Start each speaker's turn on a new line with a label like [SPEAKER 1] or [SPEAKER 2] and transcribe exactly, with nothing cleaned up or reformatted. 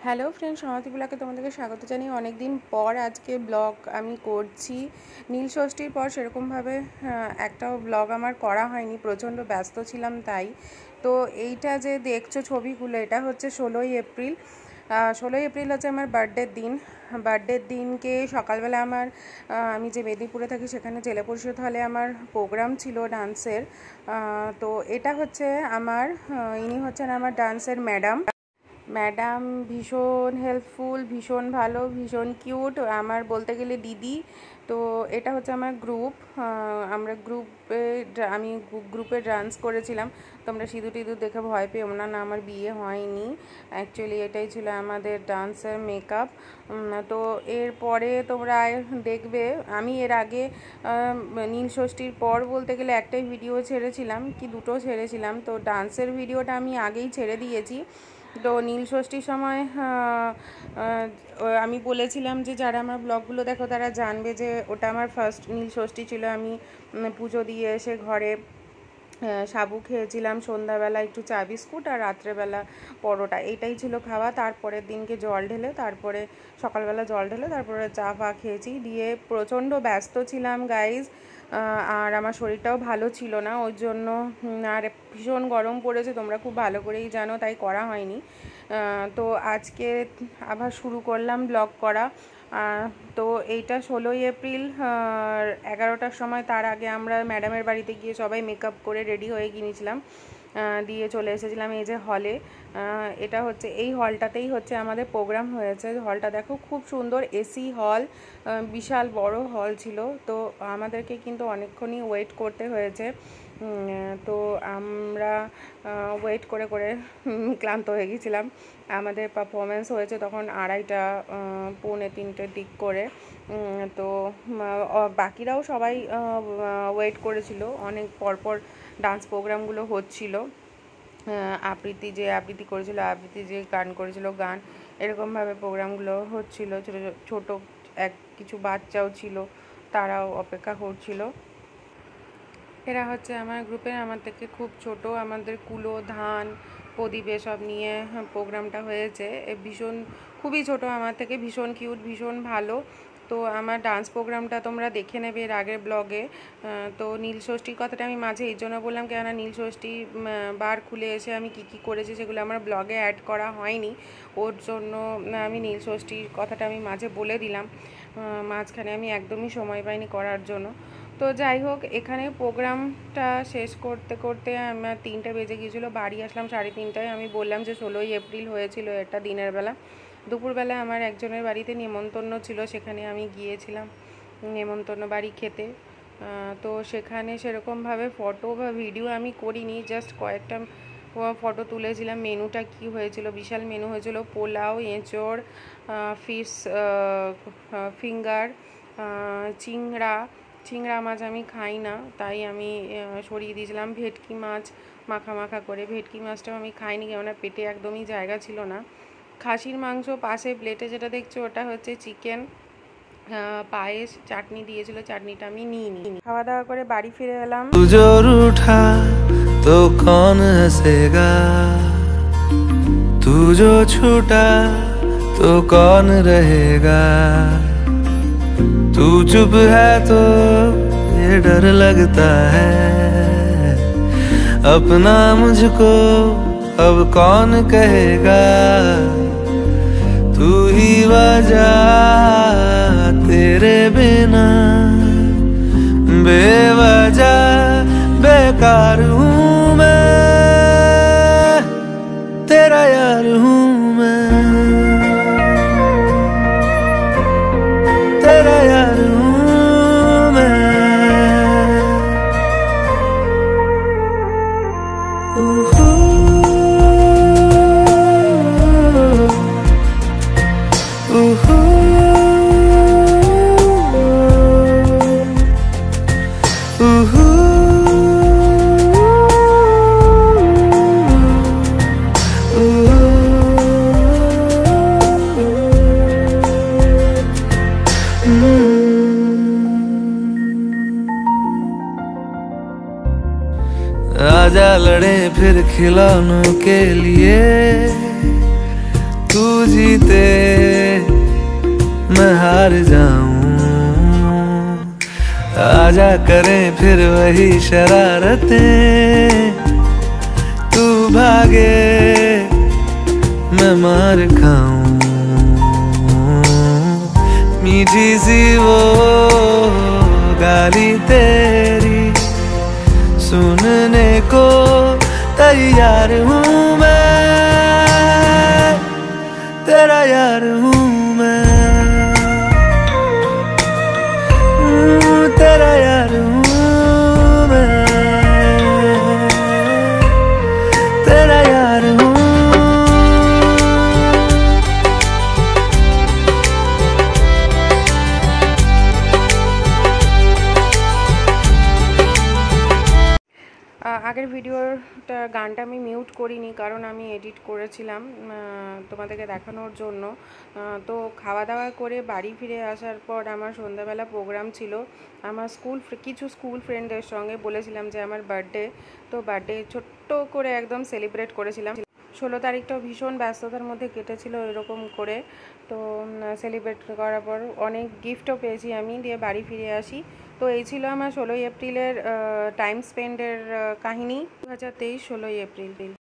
[SPEAKER 1] Hello friend, সমাপ্তি ব্লগে তোমাদেরকে স্বাগত জানিয়ে অনেক দিন পর আজকে ব্লগ আমি করছি। নীল ষষ্ঠীর পর সেরকমভাবে একটাও ব্লগ আমার করা হয়নি, প্রচণ্ড ব্যস্ত ছিলাম তাই। তো এইটা যে দেখছো ছবিগুলো, এটা হচ্ছে ষোলোই এপ্রিল। ষোলোই এপ্রিল হচ্ছে আমার বার্থডের দিন। বার্থডের দিনকে সকালবেলা আমার আমি যে মেদিনীপুরে থাকি সেখানে জেলা পরিষদ হলে আমার প্রোগ্রাম ছিল ডান্সের। তো এটা হচ্ছে আমার ইনি হচ্ছেন আমার ডান্সের ম্যাডাম। ম্যাডাম ভীষণ হেল্পফুল, ভীষণ ভালো, ভীষণ কিউট, আমার বলতে গেলে দিদি। তো এটা হচ্ছে আমার গ্রুপ, আমরা গ্রুপে আমি গ্রুপে ডান্স করেছিলাম। তোমরা সিঁদুর টিঁদুর দেখে ভয় পেও না, না আমার বিয়ে হয়নি, অ্যাকচুয়ালি এটাই ছিল আমাদের ডান্সের মেকআপ। তো এরপরে তোমরা দেখবে, আমি এর আগে নীল ষষ্ঠীর পর বলতে গেলে একটাই ভিডিও ছেড়েছিলাম কি দুটো ছেড়েছিলাম। তো ডান্সের ভিডিওটা আমি আগেই ছেড়ে দিয়েছি। তো নীল ষষ্ঠীর সময় আমি বলেছিলাম যে যারা আমার ব্লগগুলো দেখো তারা জানবে যে ওটা আমার ফার্স্ট নীল ষষ্ঠী ছিল। আমি পুজো দিয়ে এসে ঘরে সাবু খেয়েছিলাম, সন্ধ্যাবেলা একটু চা বিস্কুট, আর রাত্রেবেলা পরোটা, এইটাই ছিল খাওয়া। তারপরের দিনকে জল ঢেলে, তারপরে সকালবেলা জল ঢেলে তারপরে চা ফা খেয়েছি। দিয়ে প্রচণ্ড ব্যস্ত ছিলাম গাইজ, আর আমার শরীরটাও ভালো ছিল না ওই জন্য, আর ভীষণ গরম পড়েছে তোমরা খুব ভালো করেই জানো, তাই করা হয়নি। তো আজকে আবার শুরু করলাম ব্লগ করা। তো এইটা ষোলোই এপ্রিল এগারোটার সময়, তার আগে আমরা ম্যাডামের বাড়িতে গিয়ে সবাই মেকআপ করে রেডি হয়ে গিয়েছিলাম, দিয়ে চলে এসেছিলাম এই যে হলে। এটা হচ্ছে এই হলটাতেই হচ্ছে আমাদের প্রোগ্রাম হয়েছে। হলটা দেখো খুব সুন্দর, এসি হল, বিশাল বড় হল ছিল। তো আমাদেরকে কিন্তু অনেকক্ষণই ওয়েট করতে হয়েছে। তো আমরা ওয়েট করে করে ক্লান্ত হয়ে গেছিলাম। আমাদের পারফরমেন্স হয়েছে তখন আড়াইটা পৌনে তিনটের দিক করে। তো বাকিরাও সবাই ওয়েট করেছিল, অনেক পরপর ডান্স প্রোগ্রামগুলো হচ্ছিল। আবৃত্তি যে আবৃত্তি করেছিল আবৃত্তি, যে গান করেছিল গান, এরকমভাবে প্রোগ্রামগুলো হচ্ছিল। ছোটো ছোটো এক কিছু বাচ্চাও ছিল, তারাও অপেক্ষা করছিল। এরা হচ্ছে আমার গ্রুপের, আমার থেকে খুব ছোট, আমাদের কুলো ধান প্রদীপ এসব নিয়ে প্রোগ্রামটা হয়েছে। ভীষণ খুবই ছোট আমার থেকে, ভীষণ কিউট, ভীষণ ভালো। তো আমার ডান্স প্রোগ্রামটা তোমরা দেখে নেবে এর আগের ব্লগে। তো নীল ষষ্ঠীর কথাটা আমি মাঝে এই জন্য বললাম, কেননা নীল ষষ্ঠী বার খুলে এসে আমি কি কি করেছি সেগুলো আমার ব্লগে অ্যাড করা হয়নি, ওর জন্য আমি নীল ষষ্ঠীর কথাটা আমি মাঝে বলে দিলাম। মাঝখানে আমি একদমই সময় পাইনি করার জন্য। তো যাই হোক, এখানে প্রোগ্রামটা শেষ করতে করতে আমার তিনটে বেজে গিয়েছিলো, বাড়ি আসলাম সাড়ে তিনটায়। আমি বললাম যে ষোলোই এপ্রিল হয়েছিল এটা দিনের বেলা। দুপুরবেলা আমার একজনের বাড়িতে নেমন্তন্ন ছিল, সেখানে আমি গিয়েছিলাম নেমন্তন্ন বাড়ি খেতে। তো সেখানে সেরকমভাবে ফটো বা ভিডিও আমি করিনি, জাস্ট কয়েকটা ফটো তুলেছিলাম। মেনুটা কি হয়েছিল, বিশাল মেনু হয়েছিল, পোলাও, এঁচোড়, ফিশ ফিঙ্গার, চিংড়া চিংড়া মাছ আমি খাই না তাই আমি সরিয়ে দিয়েছিলাম, ভেটকি মাছ মাখা মাখা করে। ভেটকি মাছটাও আমি খাইনি, কেননা পেটে একদমই জায়গা ছিল না। খাসির মাংস পাশে প্লেটে যেটা দেখছো ওটা হচ্ছে চিকেন, পায়েস, চাটনি দিয়েছিল, চাটনিটা আমি নিইনি। খাওয়া দাওয়া করে বাড়ি ফিরে এলাম।
[SPEAKER 2] জোর উঠা তো কौन हंसेगा, तू जो छूटा तो कौन रहेगा, तू चुप है तो ये डर लगता है, अपना मुझको अब कौन कहेगा, तू ही वजह तेरे बिना बेवजह बेकार हूँ मैं, तेरा यार हूँ मैं, तेरा यार हूँ मैं। उहू, उहू, उहू, आजा लड़े फिर खिलौनों के लिए, तू जीते मैं हार जाऊं, आजा करें फिर वही शरारतें, तू भागे मैं मार खाऊं, मीठी सी वो गाली तेरी सुनने को तैयार हूँ मैं, तेरा यार हूँ मैं, तेरा यार हूँ मैं, तेरा यार हूँ।
[SPEAKER 1] আগের ভিডিওটা গানটা আমি মিউট করিনি, কারণ আমি এডিট করেছিলাম তোমাদেরকে দেখানোর জন্য। তো খাওয়া দাওয়া করে বাড়ি ফিরে আসার পর আমার সন্ধ্যাবেলা প্রোগ্রাম ছিল আমার স্কুল কিছু স্কুল ফ্রেন্ডদের সঙ্গে। বলেছিলাম যে আমার বার্থডে, তো বার্থডে ছোট্ট করে একদম সেলিব্রেট করেছিলাম। ষোলো তারিখটাও ভীষণ ব্যস্ততার মধ্যে কেটেছিল এরকম করে। তো সেলিব্রেট করার পর অনেক গিফটও পেয়েছি আমি, দিয়ে বাড়ি ফিরে আসি। তো এই ছিল আমার ষোলোই এপ্রিলের টাইম স্পেন্ডের কাহিনী, দু হাজার তেইশ ষোলোই এপ্রিল।